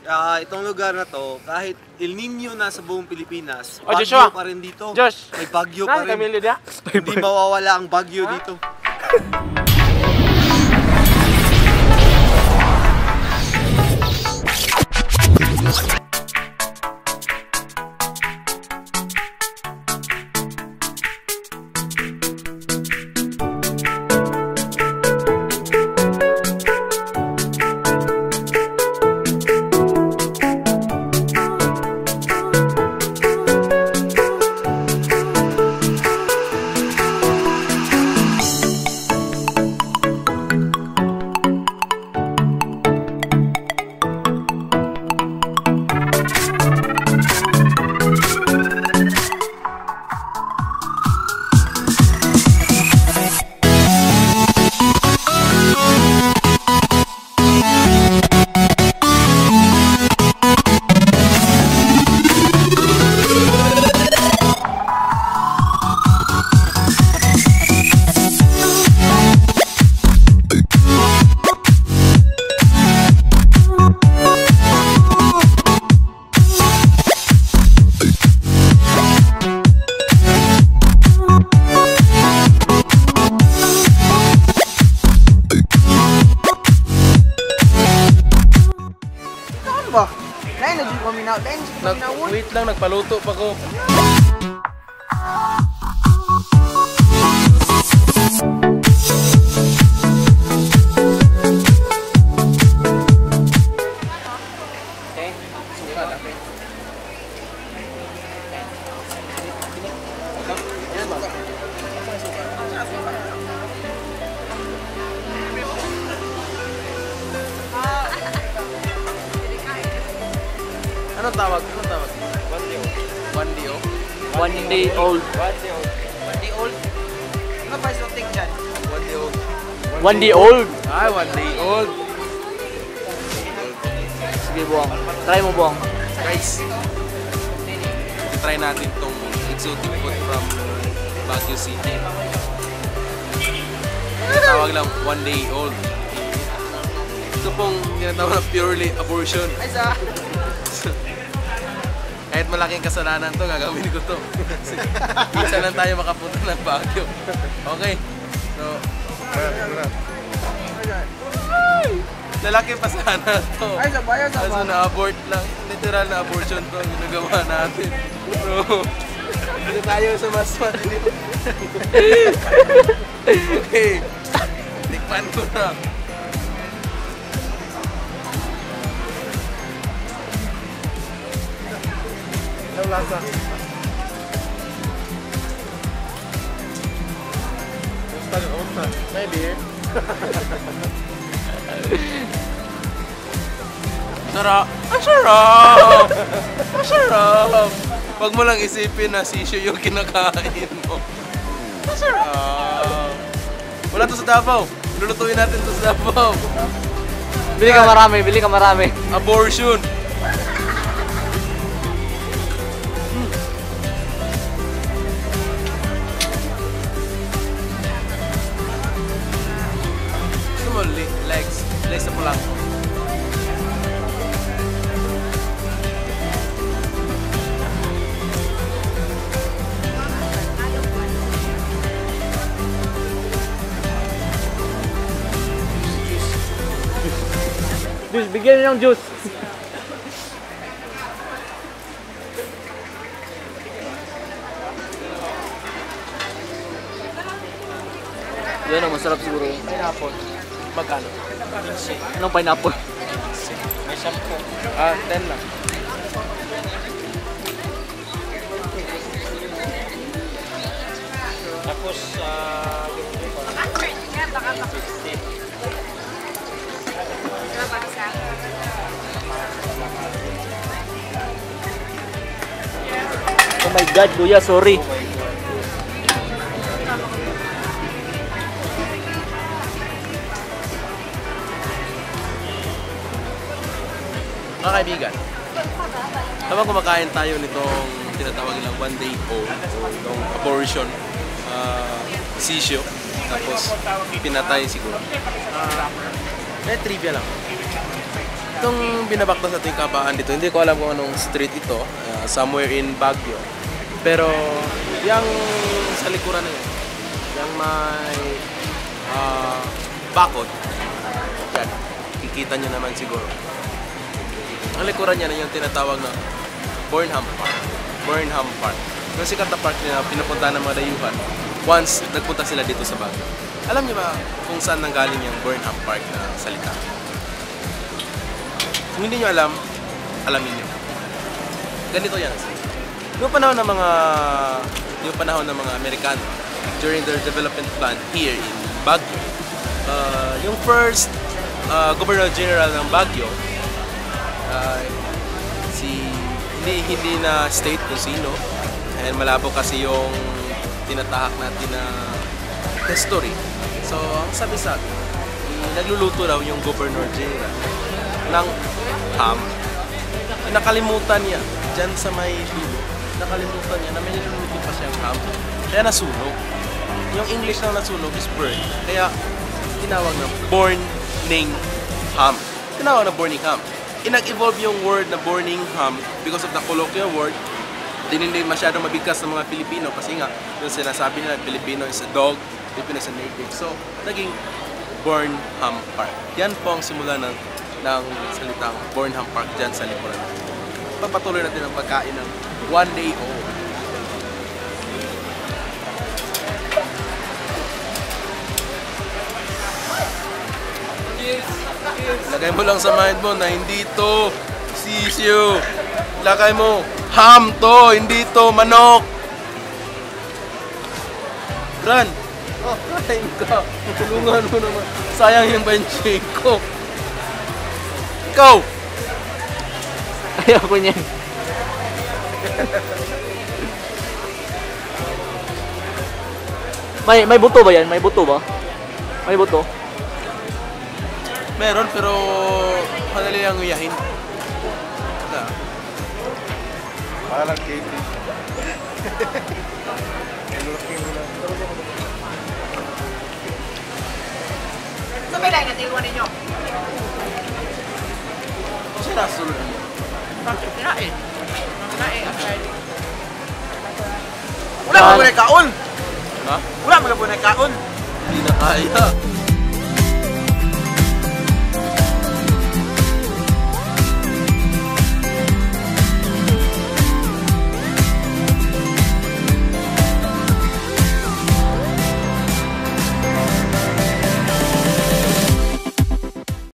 Itong lugar na to, kahit El Nino na sa buong Pilipinas, Oh, bagyo Joshua. pa rin dito. Josh, May bagyo pa rin. niya? Hindi mawawala ang bagyo dito. Wait lang, nagpaluto pa ko. Anong tawag? Anong tawag? 1DO. 1 day old. 1 day old? Ano pa yung ting dyan? 1 day old. 1 day old. Ay, 1 day old. Sige, buwang. Try mo, buwang. Guys, try natin tong exotic food from Baguio City. Tawag lang 1 day old. Ito pong tinatawag na purely abortion. Kahit malaking kasalanan to, gagawin ko to. Minsan lang tayo makapunta ng Baguio. Okay. So, lalaki pa sana to. Kaso na-abort lang. Literal na abortion to ang ginagawa natin. Bro, dito tayo sa mas matindi. Okay. Tikman ko na. Ang lasa. Maybe. Sarap! Ang sarap! Ang sarap! Huwag mo lang isipin na sisyo yung kinakain mo. Ang sarap! Wala to sa Davao. Lulutuin natin to sa Davao. Bili ka marami, bili ka marami. Abortion! Legs sa pulang. Juice, bigyan niyo ng juice. Yan ang masarap siguro. Pineapple. Magkano? Anong pineapple? May 10. Ah, 10 lang. Tapos, Oh my God, kuya, sorry. Mga kaibigan, habang kumakain tayo nitong tinatawag nilang 1 day old o itong abortion sisyo, tapos pinatay siguro. Trivia lang. Itong binabakta sa ating kabaan dito, hindi ko alam kung anong street ito, somewhere in Baguio. Pero yung sa likuran na yun, yung may bakod, yan, kikita nyo naman siguro. Ang likuran niya na yung tinatawag na Burnham Park. Burnham Park. Yung sikat na park na pinupunta ng mga dayuhan once nagpunta sila dito sa Baguio. Alam niyo ba kung saan nanggaling yung Burnham Park na salita? Kung hindi nyo alam, alamin nyo. Ganito yan. Yung panahon ng mga Amerikano during their development plan here in Baguio, yung first Governor General ng Baguio, hindi na state kung sino, and malabo kasi yung tinatahak natin na history. So, ang sabi sa akin, nagluluto daw yung Governor General ng ham. Nakalimutan niya dyan sa may dulo, nakalimutan niya na may niluluto pa siyang ham, kaya nasunog. Yung English na nasunog is burn, kaya tinawag na burning ham. Tinawag na burning ham. Inag-evolve yung word na burning ham because of the colloquial word. Hindi masyadong mabigkas ng mga Pilipino kasi nga yung sinasabi nila Filipino is a dog, Filipino is a native. So, naging Burnham Park. Yan po ang simula ng salitang Burnham Park dyan sa likuran. Papatuloy natin ang pagkain ng one day old. Lagay mo lang sa mind mo na hindi to sisiyo. Lagay mo, ham to, hindi to manok. Ran, kain ka. Tulungan mo naman. Sayang yung benching ko. Ikaw! Ayaw ko niyan. May buto ba yan? May buto ba? May buto? Meron pero madali lang uyahin. Parang KP. Sabay lang natin iwan ninyo. Kasi nasunod niya. Bakit? Kinain. Kinain. Wala mo na kaon. Ha? Wala mo na kaon. Hindi na kaya.